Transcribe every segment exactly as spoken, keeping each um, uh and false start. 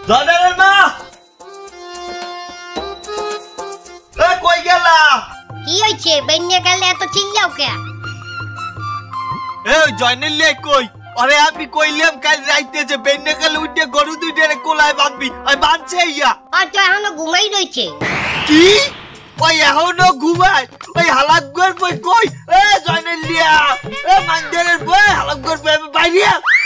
জয়নালের মা এ কই গেলা? কি হইছে? বেন্যা গেলে এত চিল্লাও কে? এ জয়নাল লে কই? আরে আমি কইলাম কাল রাইতে যে বেন্যা গেলে উঠে গরু দুইটারে কোলায় বাঁধবি, আর বাঁধছে ইয়া। আর তো এখনো ঘুমাই রইছে। কি? ওই এখনো ঘুমায়? ওই হালাকগর বই কই? এ জয়নাল লিয়া এ মানজারের বই হালাকগর বই বাইরে।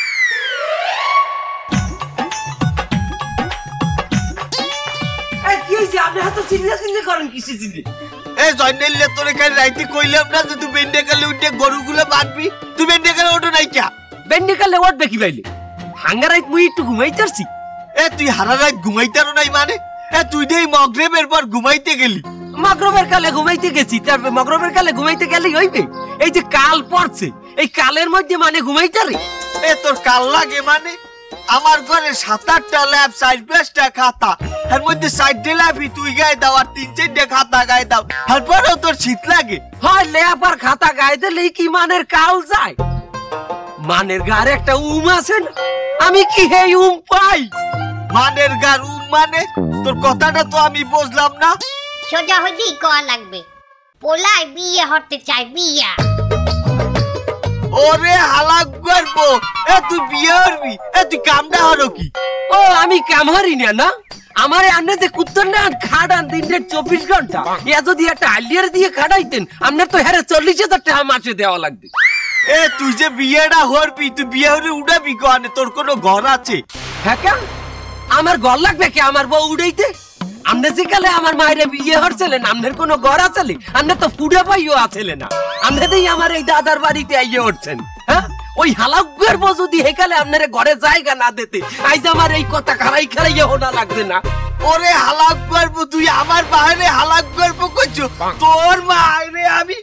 এ কি হইছে? আপনি এত সিরিয়াস নিয়ে করেন কিসে জিনি? এ জয়নাল লে তোরে কাল রাইতে কইলাম না যে তুই বেন্যা গেলে উঠে গরুগুলো বাঁধবি, তুই বেন্যা গেলে ওঠো নাই কে? বেন্ডি কালে উঠবে কি বাইলে? হাঙ্গারাইত মুই একটু ঘুমাইতারছি। এ তুই হারা রাত ঘুমাইতারও নাই মানে? এ তুই দেই মগরিবের পর ঘুমাইতে গেলি। মগরবের কালে ঘুমাইতে গেছি, তার মগরবের কালে ঘুমাইতে গেলেই হইবে? এই যে কাল পড়ছে, এই কালের মধ্যে মানে ঘুমাইতারে? এ তোর কাল লাগে মানে? আমার ঘরে সাত আটটা ল্যাব, চার পাঁচটা খাতা, এর মধ্যে চারটে ল্যাবই তুই গায়ে দাও আর তিন চারটে খাতা গায়ে দাও, তারপরেও তোর শীত লাগে? হয় ল্যাব আর খাতা গায়ে দিলেই কি মানের কাল যায়? মানের গার একটা উম আছে না, আমি কি হে উম পাই? মানের গার উম মানে? তোর কথাটা তো আমি বুঝলাম না। সোজা হইলেই কোয়া লাগবে, পোলাই বিয়ে হতে চাই, বিয়া। ওরে হালাক করবো, এ তুই বিয়ে করবি? এ তুই কামটা হলো কি? ও আমি কাম হারি না না, আমারে আপনি যে কুত্তর না খাটান দিনের চব্বিশ ঘন্টা, এ যদি একটা আলিয়ার দিয়ে খাটাইতেন আপনার তো হ্যাঁ চল্লিশ হাজার টাকা মাসে দেওয়া লাগবে। এ তুই যে বিয়েটা হরবি, তুই বিয়ে হলে উড়াবি কনে? তোর কোনো ঘর আছে? হ্যাঁ কেন আমার ঘর লাগবে কে আমার বউ উড়াইতে? আপনি যে কালে আমার মায়ের বিয়ে হচ্ছিলেন আপনার কোনো ঘর আছে? আপনার তো ফুডে পাইও আছে না, আপনাদের আমার এই দাদার বাড়িতে আইয়ে উঠছেন। হ্যাঁ ওই হালাকের বউ যদি হেকালে আপনার ঘরে জায়গা না দিতে, আইজ আমার এই কথা খারাই খারাইয়ে হোনা লাগবে না। ওরে হালাক করবো, তুই আমার বাইরে হালাক করবো করছো? তোর মায়েরে আমি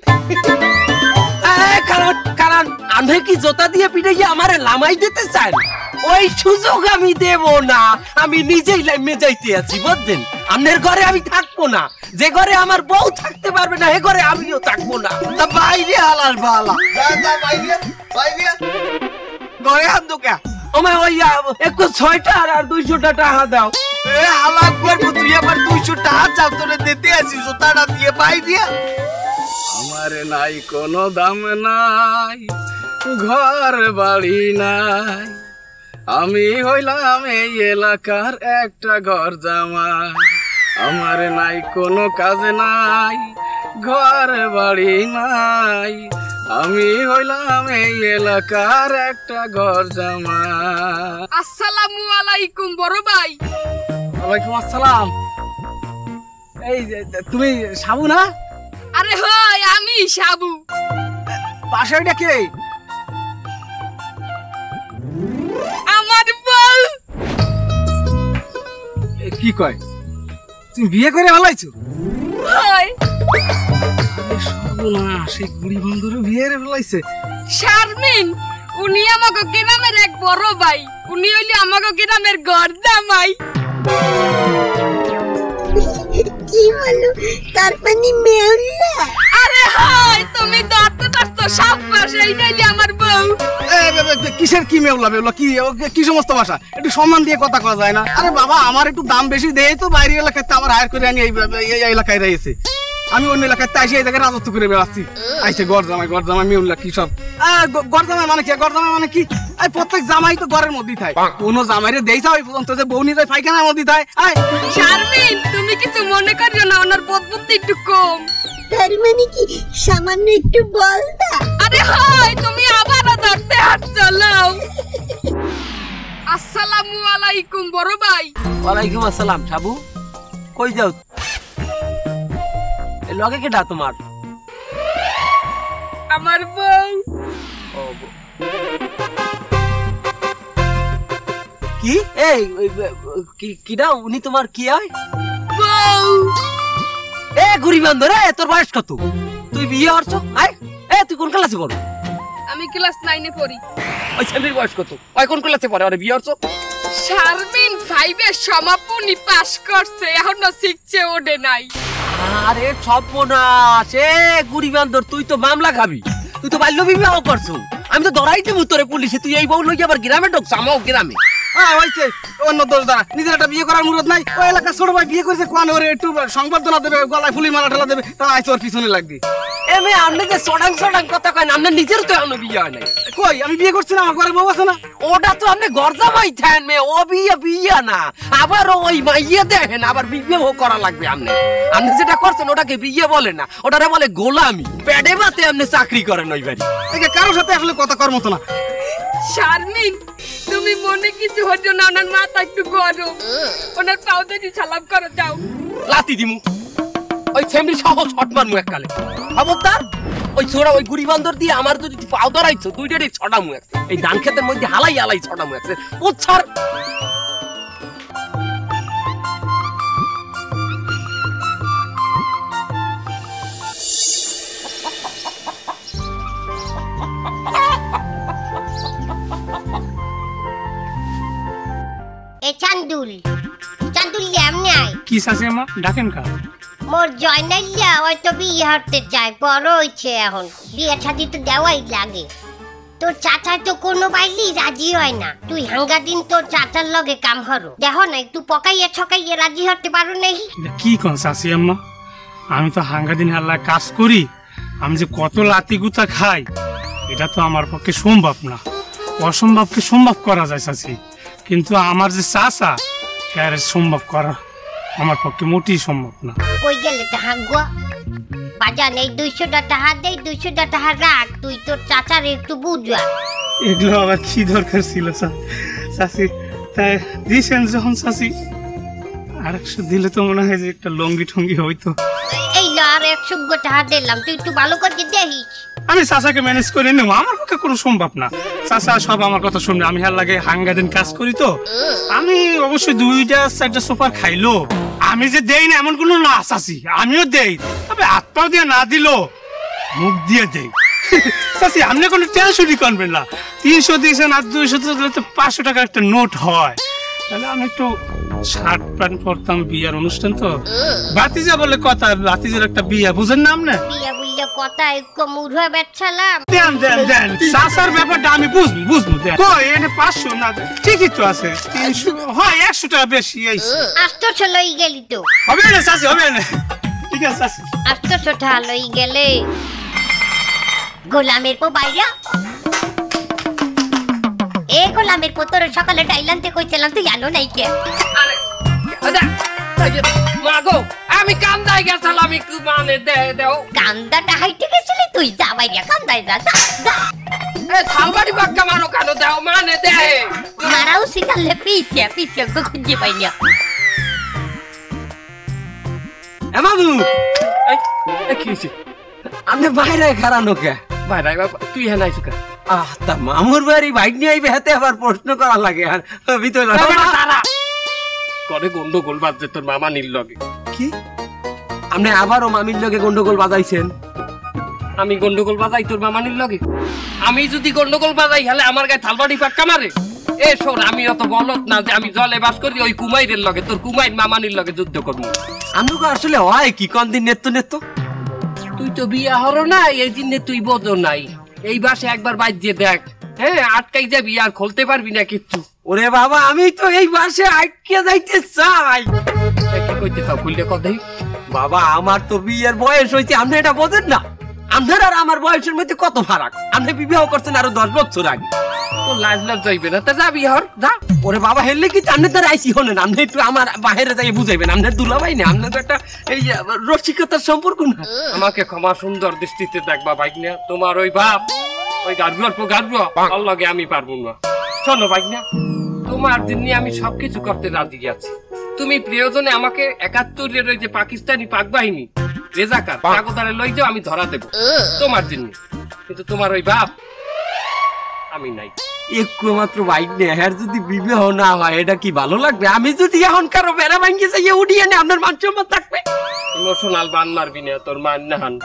কারণ কারণ আন্ধে কি জোতা দিয়ে পিটাইয়ে আমারে লামাই দিতে চান? ওই সুযোগ আমি দেব না, আমি নিজেই লাইমে যাইতে আছি বুঝছেন। আপনার ঘরে আমি থাকবো না, যে ঘরে আমার বউ থাকতে পারবে না হে ঘরে আমিও থাকবো না। তা বাইরে হালার ভালা যা যা বাইরে বাইরে ঘরে আনতো কে? ওমায় ওই একটু ছয়টা আর দুইশোটা টাকা দাও। এ হালাক করবো, তুই আবার দুইশো টাকা চাও? তোরে দিতে আসি জোতাটা দিয়ে বাইরে। আমার নাই কোনো দাম নাই, ঘর বাড়ি নাই, আমি হইলাম এই এলাকার একটা ঘর জামাই। আমার নাই কোনো কাজ নাই, ঘর বাড়ি নাই, আমি হইলাম এই এলাকার একটা ঘর জামাই। আসসালামু আলাইকুম বড় ভাই। ওয়ালাইকুম আসসালাম। এই তুমি সাবু না? আরে হয় আমি সাবু। পাশে ওইটা কে? আমার বউ। কি কয়? তুমি বিয়ে করে ভালাইছো? হয়। সর্বনাশ, সেই কুড়ি বন্ধুরে বিয়ে করে ফেলাইছে। শারমিন, উনি আমাকে গ্রামের এক বড় ভাই, উনি হইলে আমাকে গ্রামের ঘর জামাই। কি বলো? তার মানে মেউলা? আরে হয় তুমি দত্ত দত্ত সাব্বাস, এইটা হইলে আমার বউ। কিসের কি মেউলা মেউলা কি কি সমস্ত ভাষা? একটু সম্মান দিয়ে কথা কওয়া যায় না? আরে বাবা আমার একটু দাম বেশি দেয় তো বাইরের এলাকায় আমার হায়ার করে আনি এই এলাকায় রয়েছে, আমি অন্য এলাকায় তাইসে এই জায়গায় রাজত্ব করে বেড়াচ্ছি। আইসে গড় জামাই গড় জামাই মেউলা কি সব? গড় জামাই মানে কি? গড় জামাই মানে কি? প্রত্যেক জামাই তো ঘরের মধ্যেই থাকে, কোনো জামাইরে দেইছা ওই পর্যন্ত যে বউ নিয়ে যায় পায়খানার মধ্যেই থাকে। শারমিন তুমি কিছু মনে করিও না, ওনার বুদ্ধি একটু কম। তার মানে কি সামান্য একটু বল দা? আরে হয় তুমি আবারও ধরতে হাত চালাও। আসসালামু আলাইকুম বড় ভাই। ওয়ালাইকুম আসসালাম। সাবু কই যাও? এই লগে কেডা তোমার? আমার বউ। কি এই কিডা? উনি তোমার কি হয়? বউ। এ গুরি বান্ধব রে, তোর বয়স কত? তুই বিয়ে করছো? আয় এ তুই কোন ক্লাসে পড়ো? আমি ক্লাস নাইনে পড়ি। ওই ছেলের বয়স কত? ওই কোন ক্লাসে পড়ে? আরে বিয়ে করছো? শারমিন ফাইভের সমাপনী পাস করছে, এখনো শিখছে ওঠে নাই। আরে সর্বনাশ, এ গুরি বান্ধব তুই তো মামলা খাবি, তুই তো বাল্য বিবাহ করছো। আমি তো ধরাই দেব তোরে পুলিশে, তুই এই বউ লইয়া আবার গ্রামে ঢুকছ, আমার গ্রামে। হ্যাঁ হইছে অন্য দোষ দ্বারা নিজের একটা বিয়ে করার মুরত নাই ওই এলাকা ছোট ভাই বিয়ে করেছে কোন ওরে একটু সংবর্ধনা দেবে গলায় ফুলি মালা ঠেলা দেবে তা আইছে ওর পিছনে লাগবি এমে আপনি যে সডাং সডাং কথা কয় না আপনার নিজের তো এখনো বিয়ে হয় নাই কই আমি বিয়ে করছি না আমার ঘরে বউ আছে না ওটা তো আপনি গরজামাই থাকেন মে ও বিয়ে বিয়ে না আবার ওই মাইয়ে দেখেন আবার বিয়েও করা লাগবে আপনি আপনি যেটা করছেন ওটাকে বিয়ে বলে না ওটারে বলে গোলামি পেটে ভাতে আপনি চাকরি করেন ওই বাড়ি এই যে কারোর সাথে আসলে কথা কর মতো না শারমিন তুমি মনে কিছু হতো না ওনার মাথা একটু গরম ওনার পাও দেখি সালাম করো যাও লাতি দিমু ওই সেমরি সহ শট মারমু এককালে খবরদার ওই ছোড়া ওই গুড়ি বান্দর দিয়ে আমার যদি পাও ধরাইছো দুইটারই ছটামু একছে এই ধান ক্ষেতের মধ্যে হালাই হালাই ছটামু একছে উচ্ছার এ চান্দুল চান্দুল এমনি আয় কি চাচি আমা ডাকেন কা মোর জয়নাইয়া হয়তো বিয়ে হতে চায় বড় হয়েছে এখন বিয়ে ছাদি তো দেওয়াই লাগে তোর চাচা তো কোনো বাইলি রাজি হয় না তুই হাঙ্গা দিন তোর চাচার লগে কাম হরো দেখো না একটু পকাইয়া ছকাইয়া রাজি হতে পারো নাই কি কোন চাচি আম্মা আমি তো হাঙ্গা দিন হাল্লা কাজ করি আমি যে কত লাতি গুতা খাই এটা তো আমার পক্ষে সম্ভব না অসম্ভবকে সম্ভব করা যায় চাচি কিন্তু আমার যে চাচা এর সম্ভব করা আমার পক্ষে মোটেই সম্ভব না কই গেলে তো হাঙ্গুয়া বাজান এই দুইশোটা টাকা দেই দুইশোটা টাকা রাখ তুই তোর চাচার একটু বুঝা এগুলো আবার কি দরকার ছিল চাচি তাই দিয়েছেন যখন চাচি আর একশো দিলে তো মনে হয় যে একটা লঙ্গি টঙ্গি হইতো এই ল আর একশো টাকা দিলাম তুই একটু ভালো করে দেখিস আমি চাচাকে ম্যানেজ করে নেব আমার পক্ষে কোনো সম্ভব না চাচা সব আমার কথা শুনবে আমি হার লাগে হাঙ্গা দিন কাজ করি তো আমি অবশ্যই দুইটা চারটা সুপার খাইলো আমি যে দেই না এমন কোনো না চাচি আমিও দেই তবে হাত পাও দিয়ে না দিল মুখ দিয়ে দেই চাচি আপনি কোনো টেনশনই করবেন না তিনশো দিয়েছেন আর দুইশো দিলে তো পাঁচশো টাকা একটা নোট হয় তাহলে আমি একটু শার্ট প্যান্ট পরতাম বিয়ার অনুষ্ঠান তো বাতিজা বলে কথা বাতিজার একটা বিয়া বুঝেন না আপনি বিয়া বুইয়া কথা একটু মুড়া বেচালাম দেন দেন দেন চাচার ব্যাপারটা আমি বুঝবো বুঝবো দেন কই এনে পাঁচশো না ঠিকই তো আছে তিনশো হয় একশো টাকা বেশি এইছে আটশো লই গেলি তো হবে না চাচি হবে না ঠিক আছে চাচি আটশো টাকা লই গেলে গোলামের পো বাইরা এ গোলামের পো তোর সকালে ডাইলান্তে কইছিলাম তুই জানো নাই কে আরে আদা মাগো আমি কান্দাই গেছিলাম একটু মানে দে দেও কান্দাটা হাইটে গেছিলি তুই যা বাইরা কান্দাই যা যা যা এ থালবাড়ি বাক্কা মারো কেন দেও মানে দে মারাও শিখালে পিছিয়ে পিছিয়ে তো খুঁজে পাই না এ মামু এই এ কি হইছে আপনি বাইরে খারানো কে বাইরে তুই হ্যাঁ নাইছো কে আহ তা মামুর বাড়ি বাইক নিয়ে আইবে হাতে আবার প্রশ্ন করা লাগে আর ভিতরে তারা করে গন্ডগোল বাজছে তোর মামা নীল লগে কি আপনি আবারও মামির লগে গন্ডগোল বাজাইছেন আমি গন্ডগোল বাজাই তোর মামা নীল লগে আমি যদি গন্ডগোল বাজাই হলে আমার গায়ে থালবাড়ি পাক্কা মারে এ শোন আমি অত বলত না যে আমি জলে বাস করি ওই কুমাইরের লগে তোর কুমাইর মামানির লগে যুদ্ধ করবো আমি আসলে হয় কি কোন দিন নেত্য নেত্য তুই তো বিয়া হর না এই দিনে তুই বোঝো নাই এই বাসে একবার বাইর দিয়ে দেখ হ্যাঁ আটকাই যাবি আর খুলতে পারবি না কিচ্ছু ওরে বাবা আমি তো এই বাসে আটকে যাইতে চাই কি কইতে চাও খুললে কথাই বাবা আমার তো বিয়ের বয়স হয়েছে আপনি এটা বোঝেন না আপনার আর আমার বয়সের মধ্যে কত ফারাক আপনি বিবাহ করছেন আরো দশ বছর আগে তো লাজ লাজ যাইবে না তা যাবি হর যা ওরে বাবা হেললে কি আপনি তার আইসি হলেন আপনি একটু আমার বাইরে যাই বুঝাইবেন আপনার দুলাভাই না আপনার তো একটা এই রসিকতার সম্পর্ক না আমাকে ক্ষমা সুন্দর দৃষ্টিতে দেখবা বাইক না তোমার ওই বাপ ওই গাড়ুয়ার পর গাড়ুয়া আল্লাহকে আমি পারবো না শোনো বাইক না তোমার জন্য আমি সবকিছু করতে রাজি আছি তুমি প্রিয়জনে আমাকে একাত্তরের ওই যে পাকিস্তানি পাক বাহিনী রেজাকার কাগদারে লই যাও আমি ধরা দেব তোমার জন্য কিন্তু তোমার ওই বাপ আমি নাই একটু মাত্র বাইক নিয়ে হ্যার যদি বিবাহ না হয় এটা কি ভালো লাগবে আমি যদি এখন কারো বেড়া ভাঙ্গি যাইয়ে উঠিয়ে নে আপনার মান সম্মান থাকবে ইমোশনাল বান মারবি না তোর মান না হান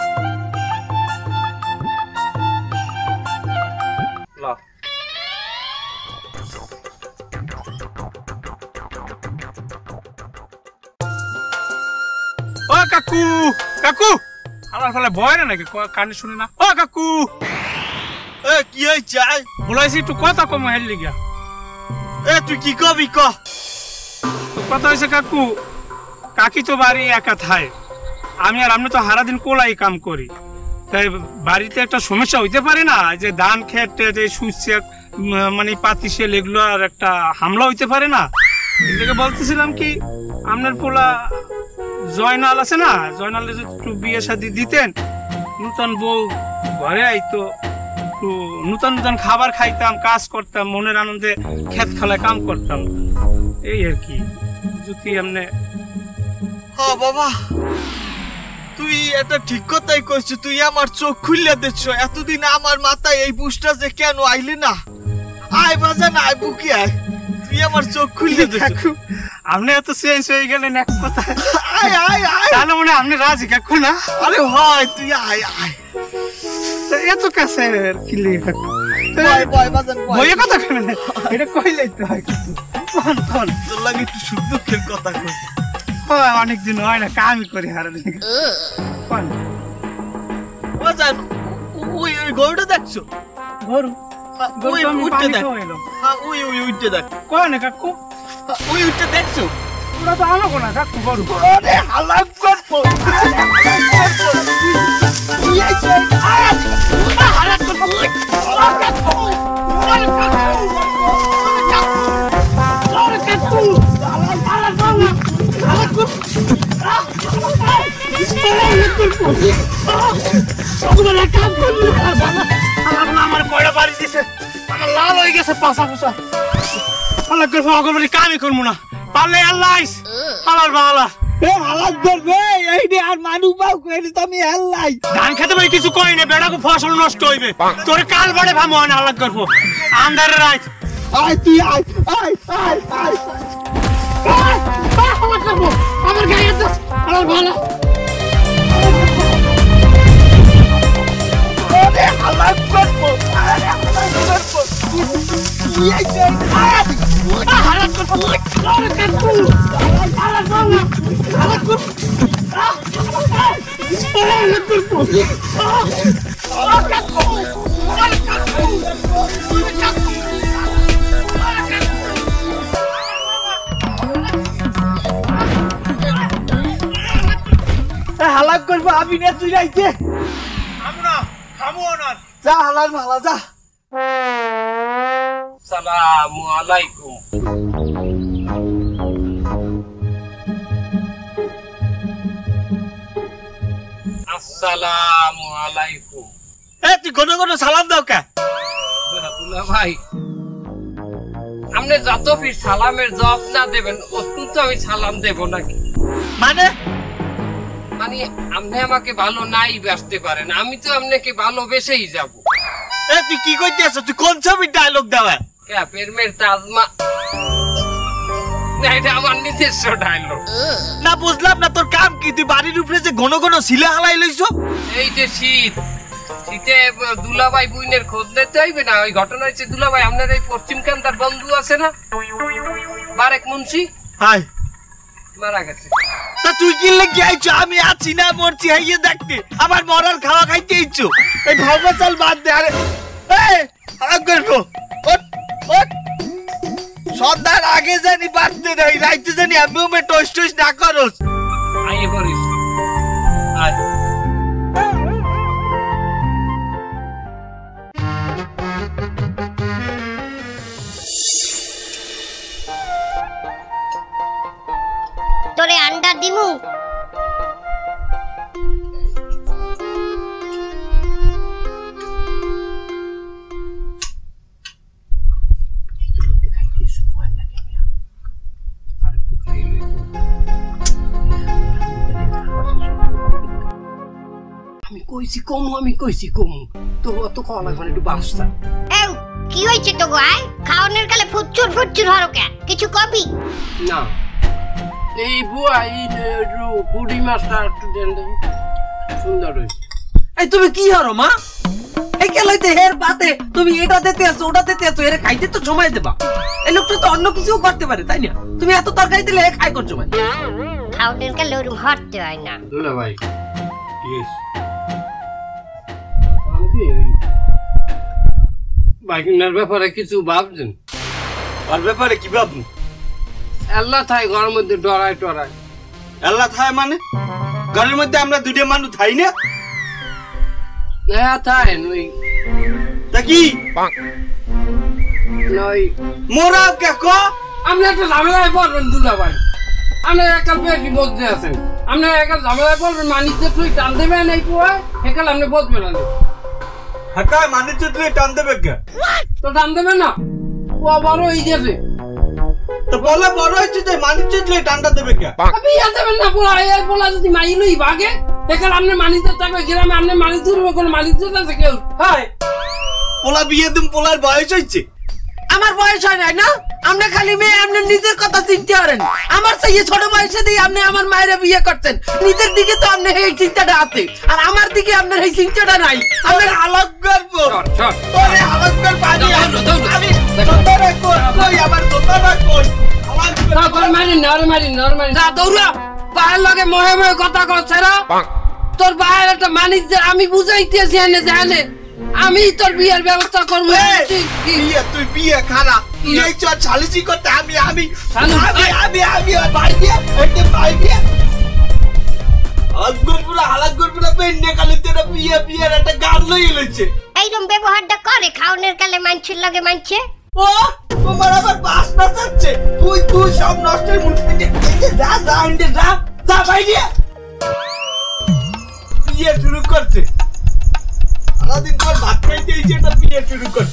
ও কাকু কাকু আমার ফলে ভয় না নাকি কানে শুনে না ও কাকু এ কি হইছে বলাইছি একটু কথা কম হেললি গিয়া এ তুই কি কবি ক কথা হয়েছে কাকু, কাকি তো বাড়ি একা থায়, আমি আর আপনি তো সারাদিন কোলাই কাম করি, তাই বাড়িতে একটা সমস্যা হইতে পারে না যে ধান খেতে যে সুচ্ছে মানে পাতি সেল এগুলো আর একটা হামলা হইতে পারে না। এদিকে বলতেছিলাম কি আপনার পোলা জয়নাল আছে না, জয়নালের একটু বিয়ে শাদী দিতেন, নূতন বউ ঘরে আইতো, একটু নূতন নূতন খাবার খাইতাম, কাজ করতাম, মনের আনন্দে ক্ষেত খালায় কাম করতাম, এই আর কি। যদি আপনি হ্যাঁ বাবা তুই এটা ঠিক কথাই কইছিস, তুই আমার চোখ খুললে দিচ্ছ। এতদিন আমার মাথায় এই বুঝটা যে কেন আইলি না, আয় বাজান আয় বুকি আয়, তুই আমার চোখ খুললে দিচ্ছ। আপনি এত চেঞ্জ হয়ে গেলেন এক কথা, আয় আয় আয় তাহলে মনে হয় আপনি রাজি কাকু না? আরে হয় তুই আয় আয় তা এত কাছে কি লিখে কাকু বয় বয় বাজান বয়, বইয়ে কথা কেন এটা কইলেই তো হয়। কোন কোন তোর লাগে একটু সুখ দুঃখের কথা কই। হয় অনেকদিন হয় না, কামই করি হারা দিন। কোন বাজান ওই ওই গরুটা দেখছো? গরু ওই উঠতে দেখ, হ্যাঁ ওই ওই উঠতে দেখ। কোন কাকু? ওই উঠতে দেখছো? ওরা তো আমাকে না কাকু গরু। আরে হালাক করবো তুই আইছো আয় হালাক করবো হালাক করবো হালাক করবো হালাক করবো আমার কয়টা বাড়ি দিছে, আমার লাল হয়ে গেছে পাশা পোষা। হালাক করবো অগরবাড়ি কামই করবো না, পারলে আল্লাহ হালার বালা হালাক করবে এইটা আর মানুষ পাও কইলি তুমি হেল্লাই ধান খেতে ভাই কিছু কই না, বেড়াকে ফসল নষ্ট হইবে, তোর কাল বাড়ে ভামো না হালাক করবো আন্ধারে রাত। আয় তুই আয় আয় আয় আয় হালাক করবো আমার গায়ে হালার বালা। আরে হালাক করবো আরে হালাক করবো তুই আইছো আয় হালাক করবো হালাক করবো হালাক করবো হালাক করবো হালাক করবো হালাক করবো আমি না তুই আইছে আমরা খামো না। যা হালার ভালা যা। আসসালামু আলাইকুম। আসসালামু আলাইকুম। এ তুই কোন কোন সালাম দাও কে? দুলা ভাই আপনি যত ফির সালামের জবাব না দেবেন অত্যন্ত আমি সালাম দেব নাকি? মানে মানে আপনি আমাকে ভালো নাই বাসতে পারেন, আমি তো আপনাকে ভালোবেসেই যাব। এ তুই কি কইতে আছ? তুই কোন ছবির ডায়লগ দেওয়া? ক্যাপের মেয়ের তাজমা না, এটা আমার নিজস্ব ডায়লগ। না বুঝলাম না তোর কাম কি? তুই বাড়ির উপরে যে ঘন ঘন শিলা হালাই লইছ। এই যে শীত, শীতে দুলাভাই বুইনের খোঁজ নিতে হইবে না? ওই ঘটনা হচ্ছে দুলাভাই আপনার এই পশ্চিম কান্তার বন্ধু আছে না বারেক মুন্সি, হাই মারা গেছে। তা তুই কি লাগি আইছো? আমি আছি না মরছি হাইয়ে দেখতে, আমার মরার খাওয়া খাইতে ইচ্ছো। এই ভাবনা চাল বাদ দে। আরে এই হালাক করবো ওঠ ওঠ, সন্ধ্যার আগে জানি বাড়তে দেয়, রাইতে জানি আমি ওমে টস টস না করস। আইয়ে পড়িস আয়। তোরে আন্ডা দিমু। আমি কইছি কমু, আমি কইছি কমু, তোর অত খাওয়া লাগবে না, একটু বাসটা। এও কি হইছে তো গায়? খাওনের কালে ফুচুর ফুচুর হরো কে? কিছু কবি? না এই বুয়া এই পুরি মাছটা একটু দেন দেন, সুন্দর হয়েছে। এই তুমি কি হরো মা? এই কেলাইতে হের বাতে তুমি এটা দিতে আছো ওটা দিতে আছো, এর খাইতে তো সময় দেবা। এই লোকটা তো অন্য কিছু করতে পারে তাই না? তুমি এত তরকারি দিলে এ খাই করছো ভাই। খাওনের কালে ওরম হরতে হয় না। দুলা ভাই ইয়েস বাকিনার ব্যাপারে কিছু ভাবছেন? আর ব্যাপারে কি ভাবু আল্লাহ থাই ঘরের মধ্যে ডরাই টরাই আল্লাহ থায় মানে ঘরের মধ্যে আমরা দুইটা মানুষ থাই না হ্যাঁ থাই নই তা কি নই মোরা কাকো আপনি একটা ঝামেলায় পড়বেন দুলা ভাই আপনি একটা বেশি বলতে আছেন আপনি একটা ঝামেলায় পড়বেন মানিক তুই টান দেবেন এই পোয়া একাল আপনি বলবেন না হাকা মানে তুই টান দেবে কে তো টান দেবেন না ও বড় হয়ে গেছে তো বলা বড় হয়েছে তো মানে তুই টানটা দেবে কে বিয়া দেবেন না পোলা এই পোলা যদি মাইলই ভাগে একাল আপনি মানিক থাকবে গ্রামে আপনি মানিক তুলবে কোনো মানিক আছে কেউ হাই পোলা বিয়ে দিম পোলার বয়স হয়েছে আমার বয়স হয় নাই না আপনি খালি মেয়ে আপনি নিজের কথা চিন্তা করেন আমার সেই ছোট বয়সে দিয়ে আপনি আমার মায়ের বিয়ে করছেন নিজের দিকে তো আপনি এই চিন্তাটা আছে আর আমার দিকে আপনার এই চিন্তাটা নাই আমরা আলাপ করব চল তোরে আলাপ কর পানি দৌড়ো, দৌড়ো। আমি তোরে কই কই আমার তোরা কই আমার না কর মারি নর মারি নর মারি না দৌড়া পায়ের লগে মহে মহে কথা কচ্ছে রা তোর বাইরে একটা মানিক যে আমি বুঝাইতেছি এনে জানে আমি তোর বিয়ের ব্যবস্থা করবো বিয়ে তুই বিয়ে খারা এই চল ছালিচি করতে আমি আমি চালু। আমি আমি আমি ভাই বিয়ে এটা ভাই বিয়ে আজগুর পুরো হালাগুর পুরো পেন্ডে কালে তেরা বিয়ে বিয়ের একটা গান লই লইছে এইরকম ব্যবহারটা করে খাওনের কালে মানছের লগে মানছে ও তোমার আবার বাস না যাচ্ছে তুই তুই সব নষ্টের মুখ থেকে যা যা ইন্ডে যা যা ভাই বিয়ে বিয়ে শুরু করছে সারাদিন পর ভাত খাইতে এসে একটা বিয়ে শুরু করছে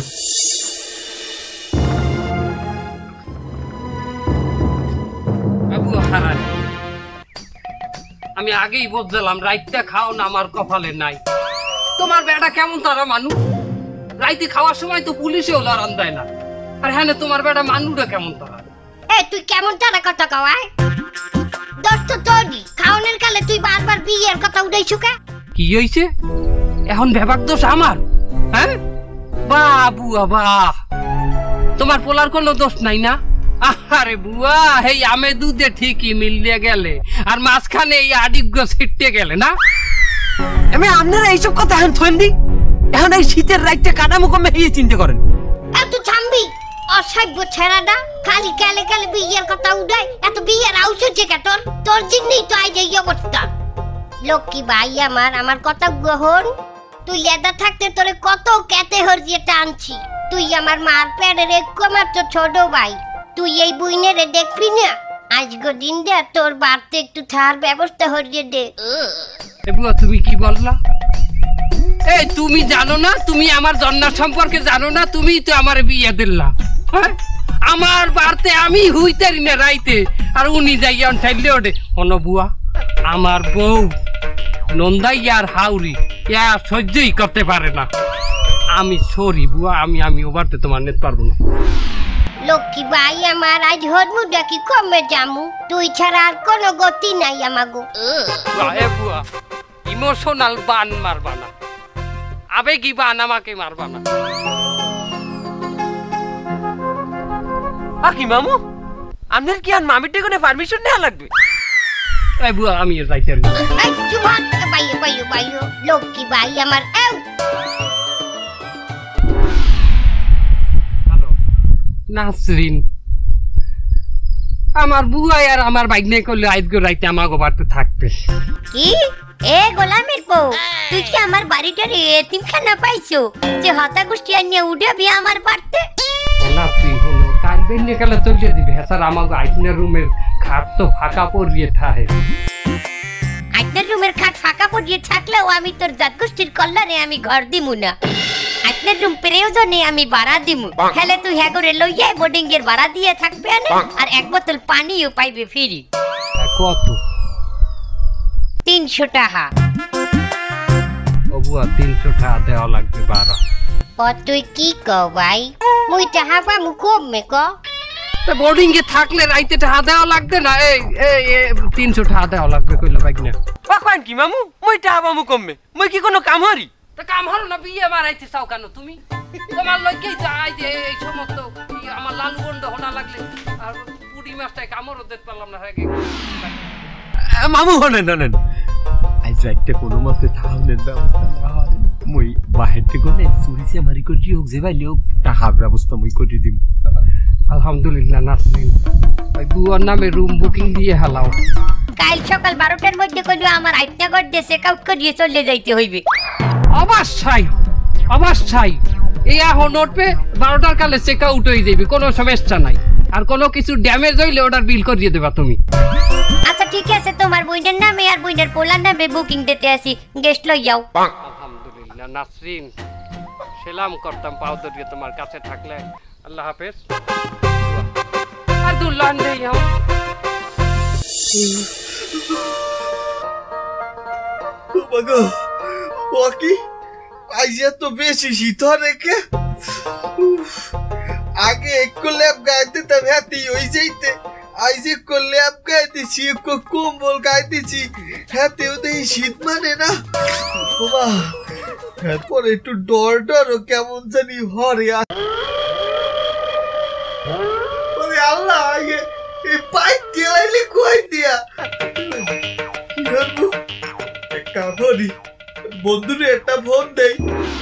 আমি আগেই বলছিলাম রাইতটা খাও না আমার কপালে নাই তোমার বেটা কেমন তারা মানুষ রাইতে খাওয়ার সময় তো পুলিশেও লড়ান দেয় না আর হ্যাঁ তোমার বেটা মানুষটা কেমন তারা এ তুই কেমন তারা কথা কওয়াই দোষ তো তোরই খাওনের কালে তুই বারবার বিয়ের কথা উঠাইছু কে কি হইছে এখন ভেবাক দোষ আমার হ্যাঁ বাবু বাহ তোমার পোলার কোনো দোষ নাই না আরে বুয়া এই আমে দুধে ঠিকই মিলিয়ে গেলে আর মাঝখানে এই আডিগ্য ছিটতে গেলে না আমি আপনারা এইসব কথা এখন থইন দি এখন এই শীতের রাইটটা কাটামো কমে এই চিন্তা করেন এত থামবি অসভ্য ছেড়াটা খালি কালে কালে বিয়ের কথা উঠাই এত বিয়ের আউশ হচ্ছে কে তোর তোর জন্যই তো আজ এই অবস্থা লক্ষ্মী ভাই আমার আমার কথা গ্রহণ তুই এদা থাকতে তোরে কত কেতে হরজিয়ে টানছি তুই আমার মার পেটের একমাত্র ছোট ভাই তুই এই বুইনেরে দেখবি না আজকে দিন দে তোর বাড়তে একটু থার ব্যবস্থা হরিয়ে দে এ বুয়া তুমি কি বললা এই তুমি জানো না তুমি আমার জন্নার সম্পর্কে জানো না তুমি তো আমার বিয়ে দিল্লা হ্যাঁ আমার বাড়তে আমি হুইতারি না রাইতে আর উনি যাইয়া ঠাইলে ওঠে কোনো বুয়া আমার বউ নন্দাই আর হাউরি ইয়া সহ্যই করতে পারে না আমি সরি বুয়া আমি আমি ওবারতে তোমার নিতে পারবো না লক্ষ্মী ভাই আমার আজ হরমুটা কি কমে জামু তুই ছাড়া আর কোনো গতি নাই আমাগো এ বুয়া ইমোশনাল বান মারবা না আবেগী বান আমাকে মারবা না আকি মামু আপনার কি আর মামির কোনো পারমিশন নেওয়া লাগবে এই বুয়া আমি এর যাইতে না এই চুপ বাইও বাইও বাইও লক্ষ্মী ভাই আমার এও নাসরিন আমার বুয়া আর আমার বাইকনে করলে আজকে রাইতে আমাকে বাড়তে থাকবে কি এ গোলামের বউ তুই কি আমার বাড়িটার এতিমখানা পাইছো যে হতা গুষ্টিয়া নিয়ে উঠাবি আমার বাড়িতে নাসরিন হলো কাল বেরিয়ে গেলে চলে দিবে স্যার আমাকে আইনের রুমের খাট তো ফাঁকা পড়িয়ে থাকে আপনার রুমের খাট ফাঁকা পড়িয়ে থাকলেও আমি তোর জাত গোষ্ঠীর কল্যাণে আমি ঘর দিমু না আপনার রুম প্রয়োজনে আমি ভাড়া দিমু হেলে তুই হ্যাঁ করে লইয়া বোর্ডিং এর ভাড়া দিয়ে থাকবে না আর এক বোতল পানিও পাইবে ফ্রি কত তিনশো টাকা ও বুয়া তিনশো টাকা দেওয়া লাগবে বারো ও তুই কি কও ভাই মুই টাকা পামু কমে ক বোর্ডিং এ থাকলে রাইতে টাকা দেওয়া লাগবে না এই এই তিনশো টাকা দেওয়া লাগবে কইলে বাইকনে পাকান কি মামু মই টা মামু কমবে মই কি কোনো কাম হরি তা কাম হলো না বিয়ে মারাইতে চাও কেন তুমি তোমার লইকেই তো আই যে এই সমস্ত আমার লালু বন্ড হোনা লাগলে আর পুডি মাছটাই কামড়ও দেখতে পারলাম না মামু হনেন হনেন আজ রাইতে কোনো মতে থাউনের ব্যবস্থা না হয় মই বাহির থেকে নে সুরিসে মারি করি হোক যে ভাই লোক টাকা ব্যবস্থা মই করি দিম আলহামদুলিল্লাহ নাসরিন, ওই বুয়ার নামে রুম বুকিং দিয়ে হালাও। কাল সকাল বারোটার মধ্যে কইলো আমার আইটনাগর দিয়ে চেক আউট করিয়ে চলে যাইতে হইবে। অবশ্যই অবশ্যই, এই এখন উঠবে বারোটার কালে চেক আউট হয়ে যাবে, কোনো সমস্যা নাই। আর কোনো কিছু ড্যামেজ হইলে ওটার বিল করিয়ে দেবা তুমি। আচ্ছা ঠিক আছে, তোমার বইনের নামে আর বইনের পোলার নামে বুকিং দিতে আসি, গেস্ট লই যাও। আলহামদুলিল্লাহ নাসরিন, সেলাম করতাম পাও ধরিয়ে তোমার কাছে থাকলে। আল্লাহ হাফেজ। আর দুল্লাহ নেই হও। বাগো ও কি আইজে তো বেশি শীত রেখে আগে একটু ল্যাপ গাইতে তা ভ্যাতি হয়ে যাইতে, আইজে একটু ল্যাপ গাইতেছি, একটু কম্বল গাইতেছি, হ্যাতেও দেখি শীত মানে না বাবা। এরপরে একটু ডর ডরও কেমন জানি হরে আল্লাহ, আগে এই পাইপ দিয়ে কই দিয়া কি করবো? একটা ফোনই বন্ধুরে একটা ফোন দেই।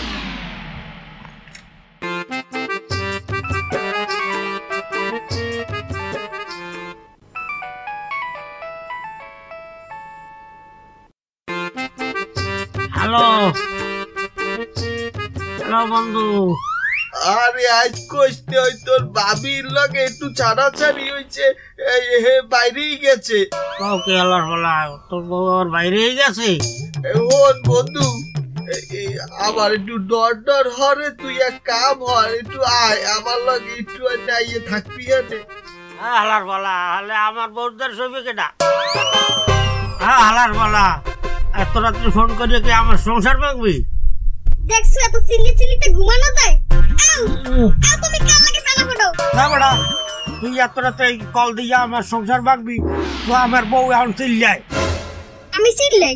হ্যালো হ্যালো বন্ধু, আরে আজ কইতে ওই তোর বাবির লগে একটু ছাড়াছাড়ি হইছে, হে বাইরেই গেছে। কাউকে আলার বলা তোর বউ আর বাইরেই গেছে। হন বন্ধু, আমার একটু ডর ডর হরে, তুই এক কাম হর, একটু আয় আমার লগে একটু আইয়ে থাকবি। আনে হ্যাঁ হালার বলা, হলে আমার বউদের ছবি কেটা? হ্যাঁ হালার বলা, এত রাত্রি ফোন করিয়ে কি আমার সংসার ভাঙবি? দেখছো এত চিল্লি চিল্লিতে ঘুমানো যায়? আউ আউ তুমি কাল লাগে ফেলা ফটো না বড়া, তুই এত রাতে কল দিয়া আমার সংসার ভাঙবি? তো আমার বউ এখন চিল্লায়। আমি চিল্লাই?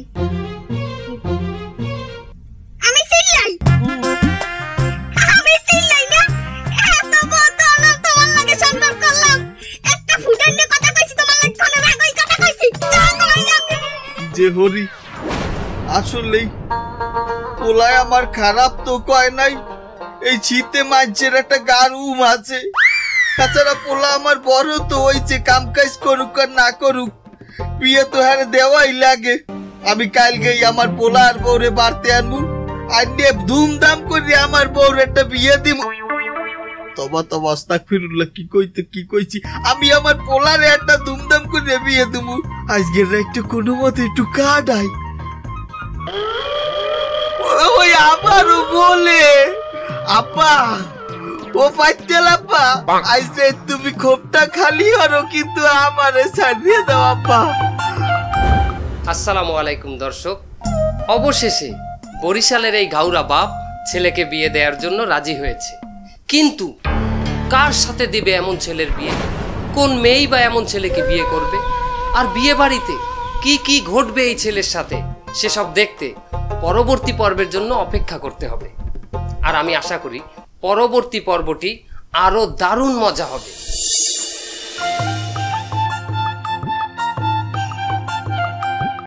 আমি চিল্লাই? আমি চিল্লাই না? এত বড় না তোমার লাগে সম্পর্ক করলাম, একটা ফুটার নিয়ে কথা কইছি, তোমার লাগে কোন রাগই কথা কইছি? যাও তোমার লাগে যে হরি আসলেই পোলায় আমার খারাপ তো কয় নাই, এই শীতে মাঝের একটা গার উম আছে। তাছাড়া পোলা আমার বড় তো হইছে, কাম কাজ করুক আর না করুক বিয়ে তো হারে দেওয়াই লাগে। আমি কালকেই আমার পোলা আর বউরে বাড়তে আনবো, আনিয়ে ধুমধাম করে আমার বউর একটা বিয়ে দিব। তবা তবা আস্তাগফিরুল্লাহ, কি কইতে কি কইছি, আমি আমার পোলারে একটা ধুমধাম করে বিয়ে দেবো। আজকের একটা কোনো মতে একটু কাটাই। ওই আবারও বলে আপা, ও পাইতেল আপা, আইসে তুমি খোপটা খালি হরো, কিন্তু আমারে ছাড়িয়ে দাও আপা। আসসালামু আলাইকুম দর্শক, অবশেষে বরিশালের এই গাউরা বাপ ছেলেকে বিয়ে দেওয়ার জন্য রাজি হয়েছে। কিন্তু কার সাথে দিবে এমন ছেলের বিয়ে? কোন মেয়েই বা এমন ছেলেকে বিয়ে করবে? আর বিয়ে বাড়িতে কি কি ঘটবে এই ছেলের সাথে, সেসব দেখতে পরবর্তী পর্বের জন্য অপেক্ষা করতে হবে। আর আমি আশা করি পরবর্তী পর্বটি আরো দারুণ মজা হবে।